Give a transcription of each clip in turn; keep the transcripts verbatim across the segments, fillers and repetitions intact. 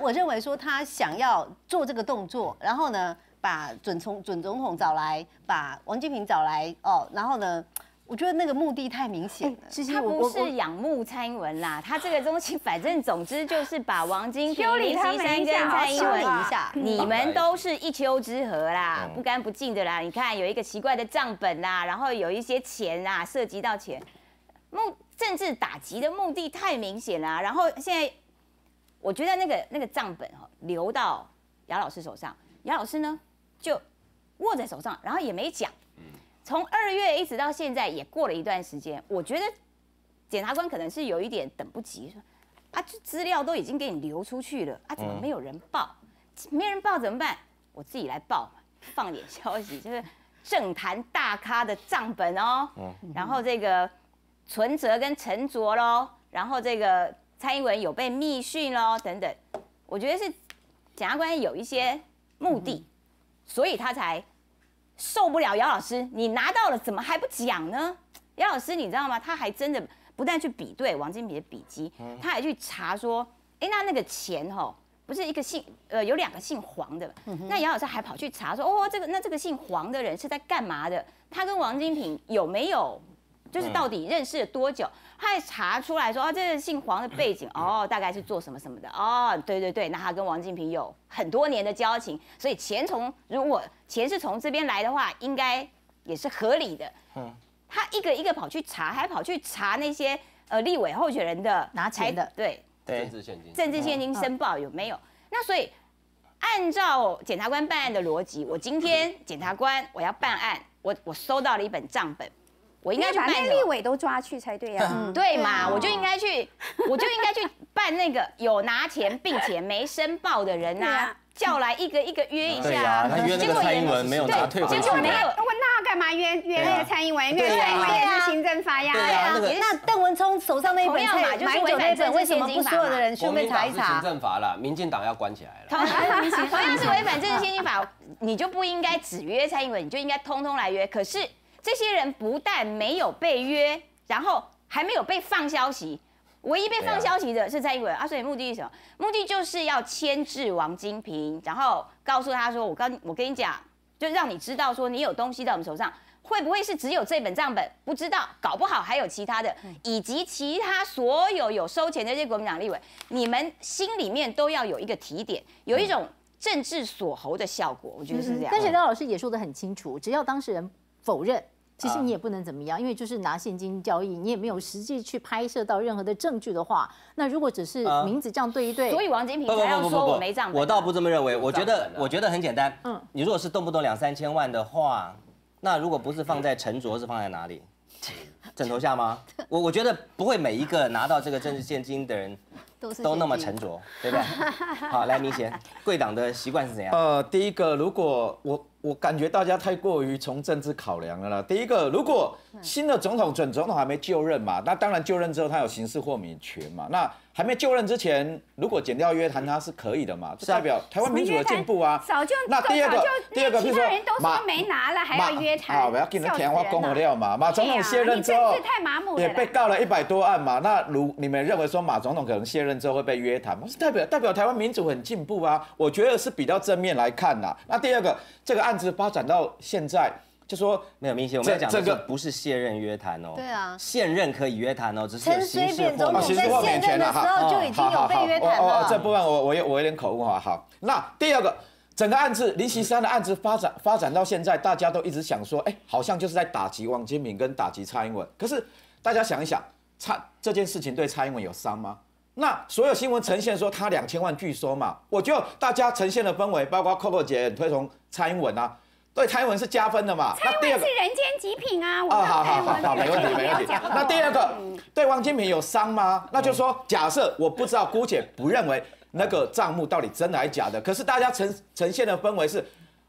我认为说他想要做这个动作，然后呢，把准总准总统找来，把王金平找来，哦，然后呢，我觉得那个目的太明显了。 其实他不是仰慕蔡英文啦，他这个东西反正总之就是把王金平、林奇山跟蔡英文一下，你们都是一丘之貉啦，不干不净的啦。你看有一个奇怪的账本啦，然后有一些钱啦，涉及到钱，目政治打击的目的太明显啦。然后现在。我觉得那个那个账本哈流到姚老师手上，姚老师呢就握在手上，然后也没讲。从二月一直到现在也过了一段时间，我觉得检察官可能是有一点等不及，说啊，这资料都已经给你流出去了啊，怎么没有人报？没人报怎么办？我自己来报嘛，放点消息，就是政坛大咖的账本哦，然后这个存折跟陈卓喽，然后这个。蔡英文有被密讯喽，等等，我觉得是检察官有一些目的，所以他才受不了姚老师。你拿到了，怎么还不讲呢？姚老师，你知道吗？他还真的不但去比对王金平的笔迹，他还去查说，哎，那那个钱哈，不是一个姓呃有两个姓黄的，那姚老师还跑去查说，哦，这个那这个姓黄的人是在干嘛的？他跟王金平有没有？就是到底认识了多久？他还查出来说，哦，这个姓黄的背景，哦，大概是做什么什么的，哦，对对对，那他跟王金平有很多年的交情，所以钱从如果钱是从这边来的话，应该也是合理的。嗯，他一个一个跑去查，还跑去查那些呃立委候选人的拿钱的， 对， 政治现金， 政治现金申报有没有？那所以按照检察官办案的逻辑，我今天检察官我要办案，我我收到了一本账本。我应该去办那立委都抓去才对呀、啊， 对嘛？我就应该去，我就应该去办那个有拿钱并且没申报的人呐，叫来一个一个约一下。 他约那个蔡英文没有拿退回去， 结果没有。 问那干嘛约约那个蔡英文？约蔡英文也是行政法呀。 对啊，那邓文聪手上那一本买酒那本，为什么不所有的人顺便查一查？ 行政法了，民进党要关起来了。 同样是违反政治献金法，你就不应该只约蔡英文，你就应该通通来约。可是。这些人不但没有被约，然后还没有被放消息，唯一被放消息的是蔡英文啊，所以目的是什么？目的就是要牵制王金平，然后告诉他说：“我刚我跟你讲，就让你知道说你有东西在我们手上，会不会是只有这本账本？不知道，搞不好还有其他的，以及其他所有有收钱的这些国民党立委，你们心里面都要有一个提点，有一种政治锁喉的效果，我觉得是这样。 但是廖老师也说得很清楚，只要当事人否认。”其实你也不能怎么样，因为就是拿现金交易，你也没有实际去拍摄到任何的证据的话，那如果只是名字这样对一对， 所以王金平才要说我没账本。 我倒不这么认为，我觉得我觉得很简单。嗯，你如果是动不动两三千万的话，那如果不是放在陈卓，是放在哪里？枕头下吗？我我觉得不会每一个拿到这个政治现金的人都都那么沉着，对不对？好，来明贤，贵党的习惯是怎样？ 呃，第一个，如果我。我感觉大家太过于从政治考量了啦。第一个，如果新的总统、准总统还没就任嘛，那当然就任之后他有刑事豁免权嘛。那还没就任之前，如果检调约谈他是可以的嘛，这代表台湾民主的进步啊。 早就那第二个，第二个， 其他人都说没拿了，还要约谈。 啊，我要给你填话公了料嘛。马总统卸任之后太麻木了， 也被告了一百多案嘛。那如你们认为说马总统可能卸任之后会被约谈吗？是代表代表台湾民主很进步啊。我觉得是比较正面来看啦。那第二个，这个案子发展到现在，就说没有明显，我们要讲这个不是卸任约谈哦。 对啊， 现任可以约谈哦，只是有刑事豁免权。在现任的时候就已经有被约谈了。 这部分我我有我有点口误哈。好，那第二个，整个案子林锡山的案子发展发展到现在，大家都一直想说，哎，好像就是在打击王金平跟打击蔡英文。可是大家想一想，蔡这件事情对蔡英文有伤吗？那所有新闻呈现说他两千万拒收嘛，我觉得大家呈现的氛围，包括 Coco 姐推崇蔡英文啊，对蔡英文是加分的嘛。 蔡英文是人间极品啊！我啊，好好好好，没问题没问题。那第二个，对王金平有伤吗？那就说假设我不知道，姑且不认为那个账目到底真的还是假的，可是大家呈呈现的氛围是，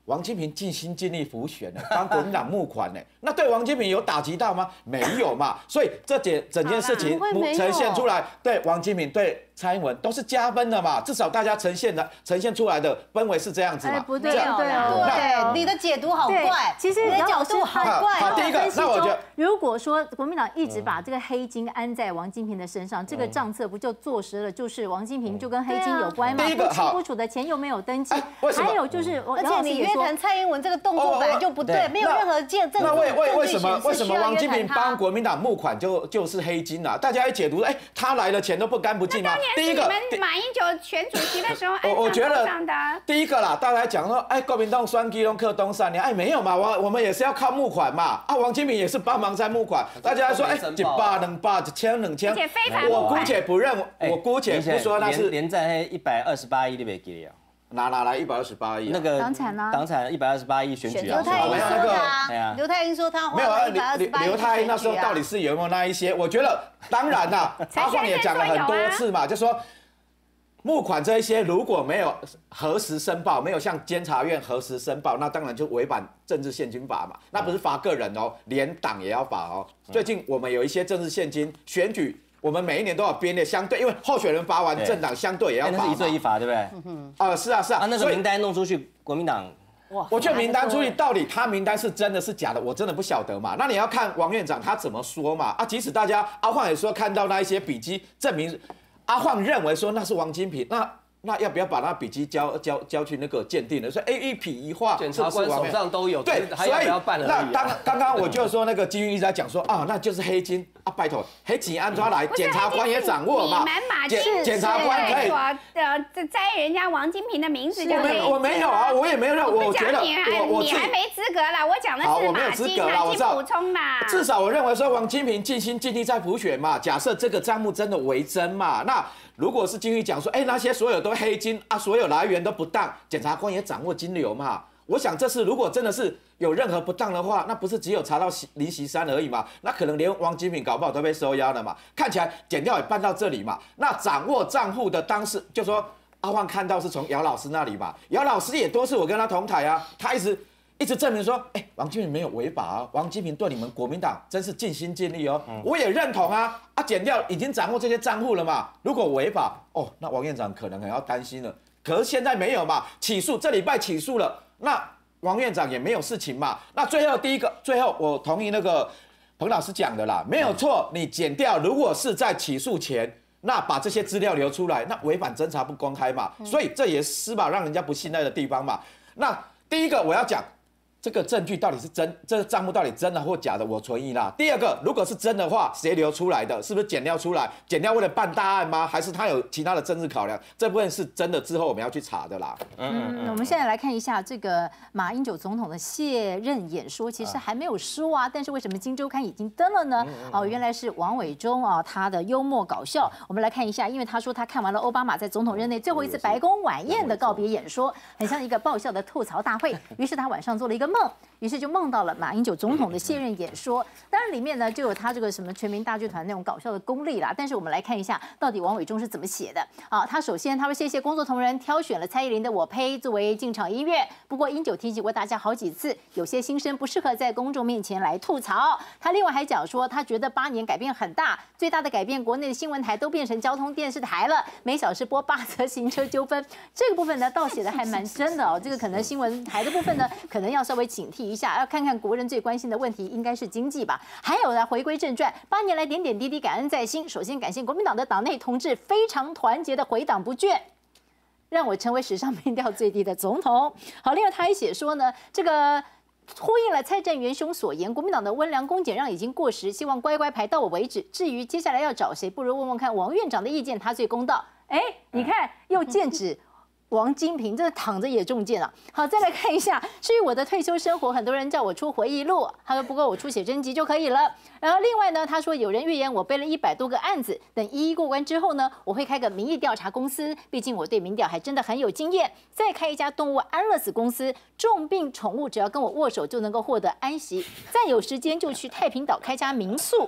王金平尽心尽力辅选呢，帮国民党募款呢，那对王金平有打击到吗？没有嘛，所以这件整件事情呈现出来，对王金平对蔡英文都是加分的嘛，至少大家呈现的呈现出来的氛围是这样子嘛。 不对，对哦， 对，你的解读好怪， 其实你的角度好怪。 好，第一个，那我觉得， 如果说国民党一直把这个黑金安在王金平的身上，这个账册不就坐实了？就是王金平就跟黑金有关吗？不清不楚的钱又没有登记，还有就是， 而且你约谈蔡英文这个动作本来就不对，没有任何见证。 那为为为什么为什么王金平帮国民党募款就就是黑金啊？大家一解读，哎，他来了钱都不干不净吗？ 第一个，马英九选主席的时候， 我我觉得第一个啦，大家讲说，哎，国民党选基隆克东山，你哎没有嘛？我我们也是要靠募款嘛。啊，王金平也是帮忙在募款，大家说，哎，一百、两百、一千、两千，我姑且不认，我姑且不说那是连战黑一百二十八亿，你没记啊？ 哪哪来一百二十八亿？ 那个党产啊， 党产一百二十八亿选举啊。 刘太英说的啊，刘太英说他没有啊，刘刘太英那时候到底是有没有那一些？我觉得当然啦，阿晃也讲了很多次嘛，就说募款这一些如果没有核实申报，没有向监察院核实申报，那当然就违反政治现金法嘛。那不是罚个人哦，连党也要罚哦。最近我们有一些政治现金选举。我们每一年都有编列相对，因为候选人罚完，政党相对也要罚。 那是一对一罚，对不对？ 啊，是啊，是啊。 啊，那个名单弄出去，国民党， 哇，我觉得名单出去，到底他名单是真的是假的，我真的不晓得嘛。那你要看王院长他怎么说嘛。啊，即使大家阿晃也说看到那一些笔迹，证明阿晃认为说那是王金平，那。那要不要把那笔迹交交交去那个鉴定呢？所以 A 一笔一画， 检察官手上都有， 对， 还要不要办而已。 那刚刚刚我就说那个金玉一直在讲说啊，那就是黑金啊，拜托，黑金按抓来，检察官也掌握嘛， 检检察官可以呃摘人家王金平的名字就可以。 我没有啊，我也没有让，我觉得我你还没资格啦，我讲的是马金马金补充嘛。 至少我认为说王金平尽心尽力在补选嘛，假设这个账目真的为真嘛，那。如果是金玉讲说，哎，那些所有都黑金啊，所有来源都不当，检察官也掌握金流嘛。我想这次如果真的是有任何不当的话，那不是只有查到林锡山而已嘛？那可能连王金平搞不好都被收押了嘛。看起来检调也办到这里嘛。那掌握账户的当事，就说阿晃看到是从姚老师那里嘛，姚老师也多次我跟他同台啊，他一直。一直证明说，哎、欸，王金平没有违法啊，王金平对你们国民党真是尽心尽力哦，嗯、我也认同啊，啊，检调已经掌握这些账户了嘛，如果违法，哦，那王院长可能很要担心了。可是现在没有嘛，起诉这礼拜起诉了，那王院长也没有事情嘛。那最后第一个，最后我同意那个彭老师讲的啦，没有错，你检调如果是在起诉前。那把这些资料流出来，那违反侦查不公开嘛，所以这也是司法让人家不信赖的地方嘛。那第一个我要讲。这个证据到底是真，这个账目到底真的或假的，我存疑啦。第二个，如果是真的话，谁流出来的？是不是检调出来？检调为了办大案吗？还是他有其他的政治考量？这部分是真的，之后我们要去查的啦。 嗯，嗯我们现在来看一下这个马英九总统的卸任演说，其实还没有说啊，但是为什么《今周刊》已经登了呢？哦，原来是王伟忠啊，他的幽默搞笑。我们来看一下，因为他说他看完了奥巴马在总统任内最后一次白宫晚宴的告别演说，很像一个爆笑的吐槽大会。于是他晚上做了一个梦。于是就梦到了马英九总统的卸任演说，当然里面呢就有他这个什么全民大剧团那种搞笑的功力啦。但是我们来看一下，到底王伟忠是怎么写的啊？他首先他说谢谢工作同仁挑选了蔡依林的《我呸》作为进场音乐，不过英九提醒过大家好几次，有些新生不适合在公众面前来吐槽。他另外还讲说，他觉得八年改变很大，最大的改变，国内的新闻台都变成交通电视台了，每小时播八则行车纠纷。这个部分呢，倒写的还蛮真的哦。这个可能新闻台的部分呢，可能要稍微警惕一下，要看看国人最关心的问题应该是经济吧。还有呢，回归正传，八年来点点滴滴感恩在心。首先感谢国民党的党内同志非常团结的回党不倦，让我成为史上民调最低的总统。好，另外他还写说呢，这个。呼应了蔡正元兄所言，国民党的温良恭俭让已经过时，希望乖乖排到我为止。至于接下来要找谁，不如问问看王院长的意见，他最公道。哎，你看又剑指王金平，这躺着也中箭啊！好，再来看一下，至于我的退休生活，很多人叫我出回忆录，他说不过我出写真集就可以了。然后另外呢，他说有人预言我背了一百多个案子，等一一过关之后呢，我会开个民意调查公司，毕竟我对民调还真的很有经验。再开一家动物安乐死公司，重病宠物只要跟我握手就能够获得安息。再有时间就去太平岛开家民宿。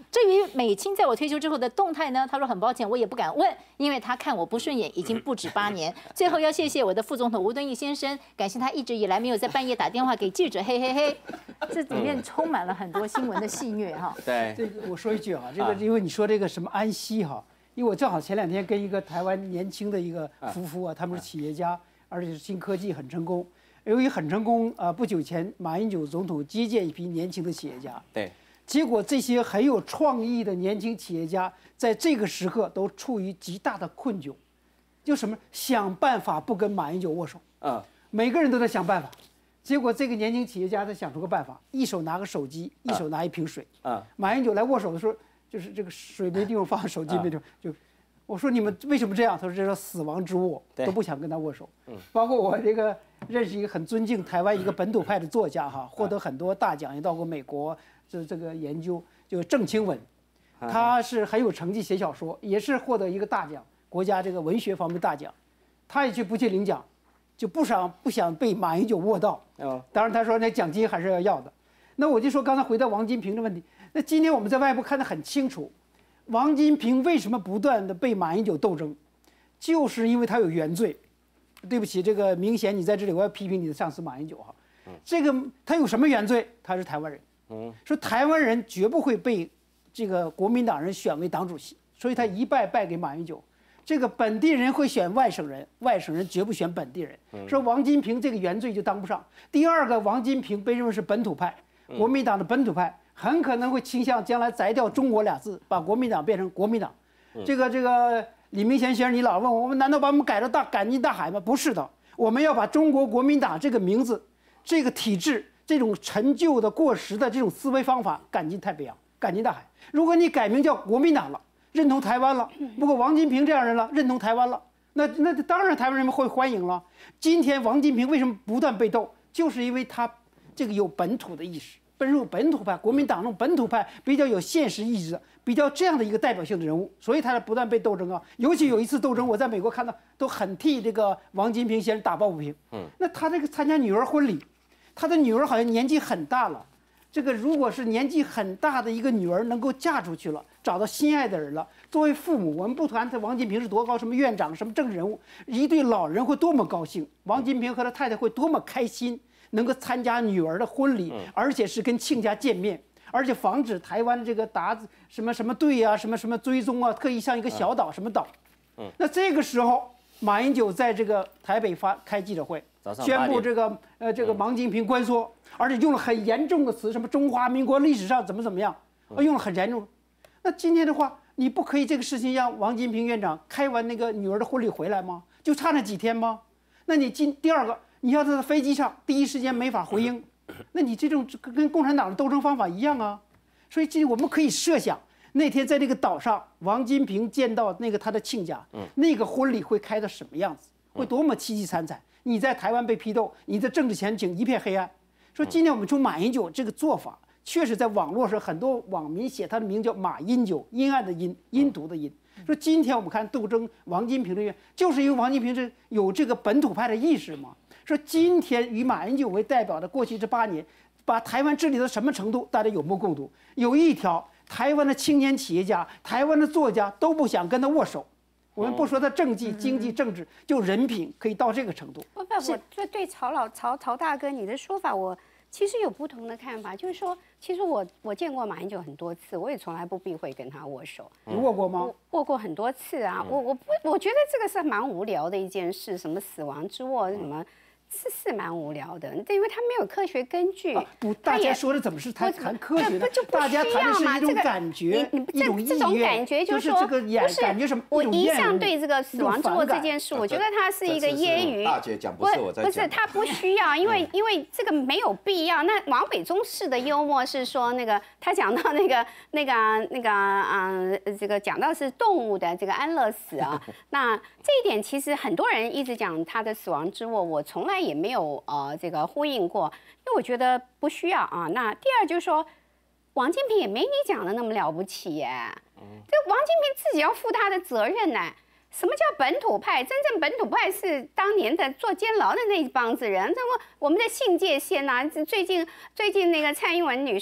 至于美青在我退休之后的动态呢，他说很抱歉，我也不敢问，因为他看我不顺眼已经不止八年。最后要谢谢我的副总统吴敦义先生，感谢他一直以来没有在半夜打电话给记者，嘿嘿嘿。这里面充满了很多新闻的戏谑哈。 对， 这个我说一句啊，这个因为你说这个什么安息哈，因为我正好前两天跟一个台湾年轻的一个夫妇啊，他们是企业家，而且是新科技很成功。由于很成功，呃，不久前马英九总统接见一批年轻的企业家， 对， 结果这些很有创意的年轻企业家在这个时刻都处于极大的困窘，就什么想办法不跟马英九握手， 嗯， 每个人都在想办法。结果这个年轻企业家他想出个办法，一手拿个手机，一手拿一瓶水， 嗯， 马英九来握手的时候，就是这个水没地方放，手机没地方，就。我说你们为什么这样？他说这叫死亡之握，都不想跟他握手。嗯，包括我这个认识一个很尊敬台湾一个本土派的作家哈，获得很多大奖，也到过美国这这个研究，就郑清文，他是很有成绩，写小说，也是获得一个大奖，国家这个文学方面大奖，他也去不去领奖，就不想不想被马英九握到。哦，当然他说那奖金还是要要的。那我就说刚才回到王金平的问题，那今天我们在外部看得很清楚。王金平为什么不断的被马英九斗争，就是因为他有原罪。对不起，这个明显你在这里我要批评你的上司马英九哈。这个他有什么原罪？他是台湾人。嗯，说台湾人绝不会被这个国民党人选为党主席，所以他一败败给马英九。这个本地人会选外省人，外省人绝不选本地人。说王金平这个原罪就当不上。第二个，王金平被认为是本土派，国民党的本土派。很可能会倾向将来摘掉中国俩字，把国民党变成国民党。这个这个李明贤先生，你老问我，我们难道把我们改到大赶进大海吗？不是的，我们要把中国国民党这个名字、这个体制、这种陈旧的过时的这种思维方法赶进太平洋、赶进大海。如果你改名叫国民党了，认同台湾了，不过王金平这样人了，认同台湾了，那那当然台湾人们会欢迎了。今天王金平为什么不断被斗，就是因为他这个有本土的意识。奔入本土派，国民党那种本土派比较有现实意志的，比较这样的一个代表性的人物，所以他不断被斗争啊。尤其有一次斗争，我在美国看到都很替这个王金平先生打抱不平。嗯，那他这个参加女儿婚礼，他的女儿好像年纪很大了。这个如果是年纪很大的一个女儿能够嫁出去了，找到心爱的人了，作为父母，我们不谈他王金平是多高，什么院长，什么政治人物，一对老人会多么高兴，王金平和他太太会多么开心。能够参加女儿的婚礼，而且是跟亲家见面，而且防止台湾这个打什么什么队啊，什么什么追踪啊，特意上一个小岛什么岛。那这个时候，马英九在这个台北发开记者会，宣布这个呃这个王金平关说，而且用了很严重的词，什么中华民国历史上怎么怎么样，用了很严重。那今天的话，你不可以这个事情让王金平院长开完那个女儿的婚礼回来吗？就差那几天吗？那你今第二个。你要在飞机上第一时间没法回应，那你这种跟共产党的斗争方法一样啊。所以这我们可以设想，那天在那个岛上，王金平见到那个他的亲家，那个婚礼会开的什么样子，会多么凄凄惨惨。你在台湾被批斗，你的政治前景一片黑暗。说今天我们从马英九这个做法，确实在网络上很多网民写他的名叫马英九，阴暗的阴，阴毒的阴。说今天我们看斗争王金平的原因，就是因为王金平是有这个本土派的意识嘛。说今天以马英九为代表的过去这八年，把台湾治理到什么程度，大家有目共睹。有一条，台湾的青年企业家、台湾的作家都不想跟他握手。我们不说他政绩、经济、政治，就人品可以到这个程度。 不不，我这对曹老曹曹大哥你的说法，我其实有不同的看法。就是说，其实我我见过马英九很多次，我也从来不避讳跟他握手。 你握过吗？ 握过很多次啊。我我不我觉得这个是蛮无聊的一件事，什么死亡之握什么。是是蛮无聊的，因为他没有科学根据。 啊、不，大家说的怎么是谈谈科学的？大家谈的是一种感觉， 这个、 一种意这种感觉就是说， 这个眼感觉什么？ 我一向对这个死亡之握这件事，我觉得它是一个揶揄。 大姐讲不是我在讲， 不是他不需要，因为因为这个没有必要。那王伟忠式的幽默是说，那个他讲到那个那个那个嗯、呃，这个讲到是动物的这个安乐死啊，那这一点其实很多人一直讲他的死亡之握，我从来也没有呃。呃，这个呼应过，因为我觉得不需要啊。那第二就是说，王金平也没你讲的那么了不起耶。嗯、这王金平自己要负他的责任呢。什么叫本土派？真正本土派是当年的坐监牢的那一帮子人。那么我们的信界线呐、啊，最近最近那个蔡英文女士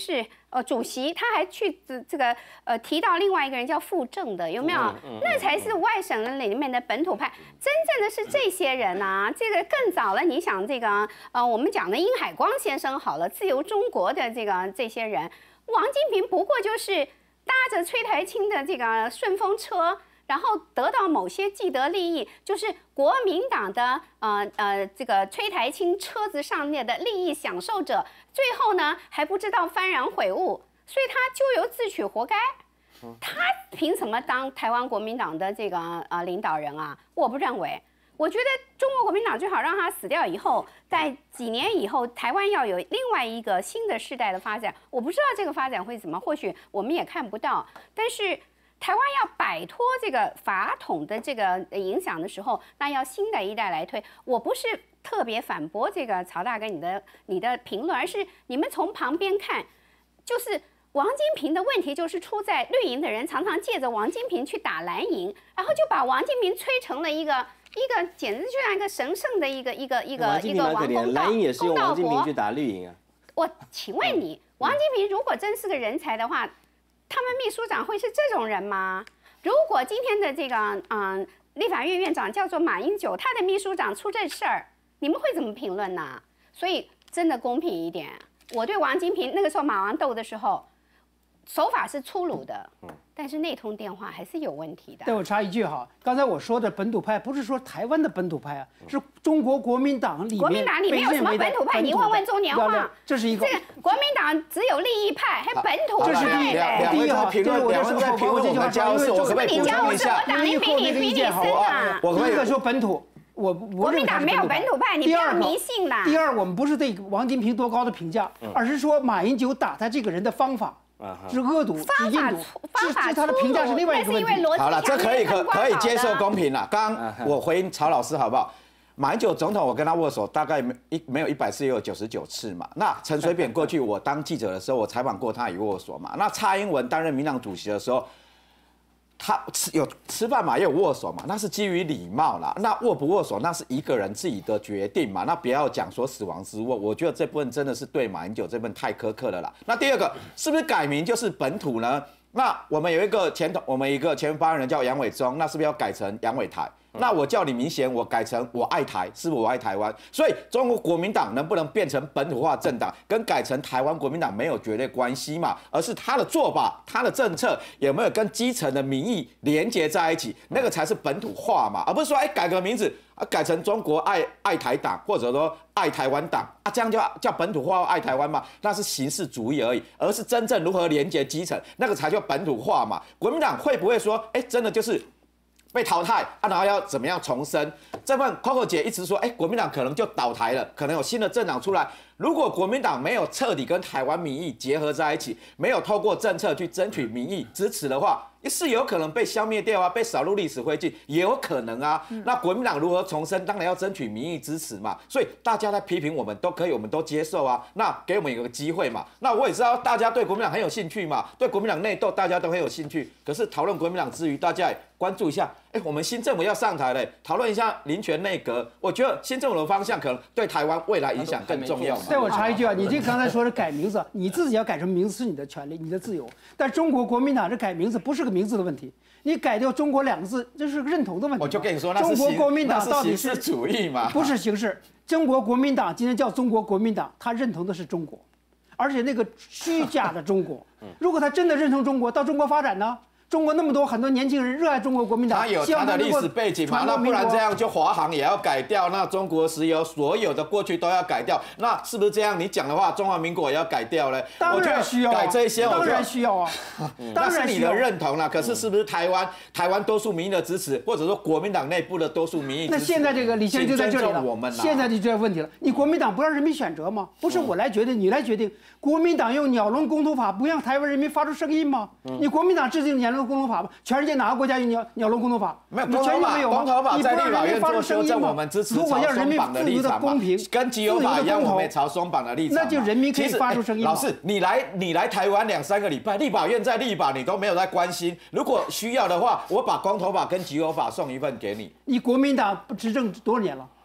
呃主席，他还去这这个呃提到另外一个人叫傅政的，有没有？那才是外省人里面的本土派，真正的是这些人啊。这个更早了，你想这个呃我们讲的殷海光先生好了，自由中国的这个这些人，王金平不过就是搭着崔台青的这个顺风车。然后得到某些既得利益，就是国民党的呃呃这个崔台青车子上面的利益享受者，最后呢还不知道幡然悔悟，所以他咎由自取，活该。他凭什么当台湾国民党的这个呃领导人啊？我不认为。我觉得中国国民党最好让他死掉以后，在几年以后，台湾要有另外一个新的世代的发展。我不知道这个发展会怎么，或许我们也看不到，但是。台湾要摆脱这个法统的这个影响的时候，那要新的一代来推。我不是特别反驳这个曹大哥你的你的评论，而是你们从旁边看，就是王金平的问题就是出在绿营的人常常借着王金平去打蓝营，然后就把王金平吹成了一个一个简直就像一个神圣的一个一个一个一个王公道。 蓝营也是用王金平去打绿营啊。 我请问你，王金平如果真是个人才的话，他们秘书长会是这种人吗？如果今天的这个嗯立法院院长叫做马英九，他的秘书长出这事儿，你们会怎么评论呢？所以真的公平一点，我对王金平那个时候马王斗的时候，手法是粗鲁的，但是那通电话还是有问题的。 但我插一句哈，刚才我说的本土派不是说台湾的本土派啊，是中国国民党里面。 国民党里面有什么本土派？你问问中年话。 这是一个。 这个国民党只有利益派，还本土派。 这是第一。 两位在评论，两位在评论我们家务事，我可不可以补充一下？ 党员比你比你深啊！ 我第一个说本土，我国民党没有本土派，你不要迷信啦。 第二，我们不是对王金平多高的评价，而是说马英九打他这个人的方法。是恶毒，是印度， 方法他的评价是另外一个问题。 好了，这可以可可以接受公平了。刚刚我回应曹老师好不好？马英九总统，我跟他握手大概没一没有一百次，也有九十九次嘛。那陈水扁过去我当记者的时候，我采访过他也握手嘛。那蔡英文担任民党主席的时候，他吃有吃饭嘛，也有握手嘛，那是基于礼貌啦。那握不握手，那是一个人自己的决定嘛。那不要讲说死亡之握，我觉得这部分真的是对马英九这份太苛刻了啦。那第二个，是不是改名就是本土呢？那我们有一个前我们一个前发言人叫杨伟忠，那是不是要改成杨伟台？那我叫李明贤，我改成我爱台，是不是我爱台湾？所以中国国民党能不能变成本土化政党，跟改成台湾国民党没有绝对关系嘛？而是他的做法、他的政策有没有跟基层的民意连结在一起，那个才是本土化嘛，而不是说哎改个名字啊改成中国爱爱台党，或者说爱台湾党啊，这样叫叫本土化爱台湾嘛？那是形式主义而已，而是真正如何连结基层，那个才叫本土化嘛。国民党会不会说，哎，真的就是被淘汰啊，然后要怎么样重生？这份 Coco 姐一直说，哎，国民党可能就倒台了，可能有新的政党出来。如果国民党没有彻底跟台湾民意结合在一起，没有透过政策去争取民意支持的话，是有可能被消灭掉啊，被扫入历史灰烬，也有可能啊。那国民党如何重生？当然要争取民意支持嘛。所以大家在批评我们都可以，我们都接受啊。那给我们有个机会嘛。那我也知道大家对国民党很有兴趣嘛，对国民党内斗大家都很有兴趣。可是讨论国民党之余，大家也关注一下，哎，我们新政府要上台了，讨论一下林权内阁。我觉得新政府的方向可能对台湾未来影响更重要嘛。 但我插一句啊，你这刚才说是改名字，你自己要改成名字是你的权利，你的自由。但中国国民党这改名字不是个名字的问题，你改掉中国两个字，这是个认同的问题。 我就跟你说，那是中国国民党到底是形式主义嘛？ 不是形式。中国国民党今天叫中国国民党，他认同的是中国，而且那个虚假的中国。如果他真的认同中国，到中国发展呢？中国那么多很多年轻人热爱中国国民党， 他有他的历史背景嘛？那不然这样就华航也要改掉，那中国石油所有的过去都要改掉，那是不是这样？你讲的话，中华民国也要改掉呢？ 当然需要， 改这些， 当然需要啊， 那是你的认同啦。可是是不是台湾台湾多数民意的支持，或者说国民党内部的多数民意支持？ 那现在这个李先生就在这里了， 我们现在就这个问题了。你国民党不让人民选择吗？不是我来决定，你来决定。国民党用鸟笼公投法，不让台湾人民发出声音吗？你国民党制定鸟笼公投法吗？全世界哪个国家有鸟鸟笼公投法？ 没有公投法，公投法在立法院做修正，我们支持朝松绑的立场嘛，跟基友法一样，我们也朝松绑的立场。 那就人民可以发出声音。 老师，你来你来台湾两三个礼拜，立法院在立法，你都没有在关心。如果需要的话，我把公投法跟基友法送一份给你。 你国民党执政多少年了？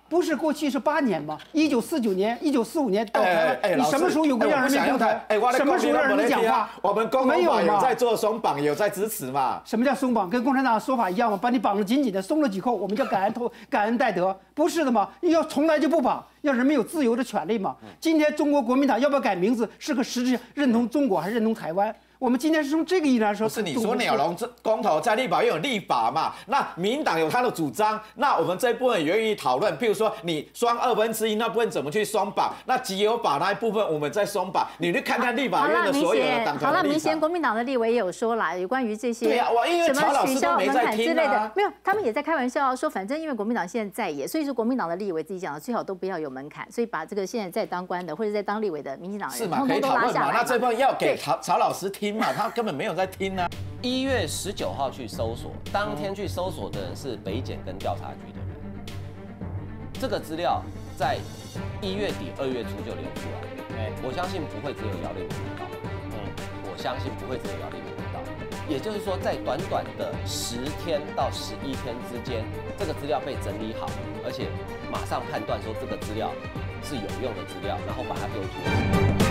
不是过去是八年吗？一九四九年、一九四五年到台湾，你什么时候有过让人民公台？什么时候让人民讲话？ 我们共同党有在做松绑，有在支持嘛？ 什么叫松绑？跟共产党的说法一样吗？把你绑得紧紧的，松了几扣，我们叫感恩头感恩戴德，不是的吗？要从来就不绑，要人民有自由的权利嘛。今天中国国民党要不要改名字，是个实质认同中国还是认同台湾？我们今天是从这个意义来说， 不是你说鸟笼公投在立法院有立法嘛？那民党有他的主张，那我们这一部分也愿意讨论。譬如说，你双二分之一那部分怎么去松绑？那集邮法那一部分我们再松绑。你去看看立法院的所有的党团的立场。 好了，明显国民党的立委也有说了，有关于这些对啊，我因为曹老师都没在听啊， 没有，他们也在开玩笑说，反正因为国民党现在在野，所以说国民党的立委自己讲的最好都不要有门槛，所以把这个现在在当官的或者在当立委的民进党人，通通都拉下来。 那这部分要给曹曹老师听嘛，他根本没有在听啊。 一月十九号去搜索，当天去搜索的人是北检跟调查局的人。这个资料在一月底、二月初就流出来。哎，我相信不会只有姚立明知道。嗯，我相信不会只有姚立明知道。也就是说，在短短的十天到十一天之间，这个资料被整理好，而且马上判断说这个资料是有用的资料，然后把它丢出来。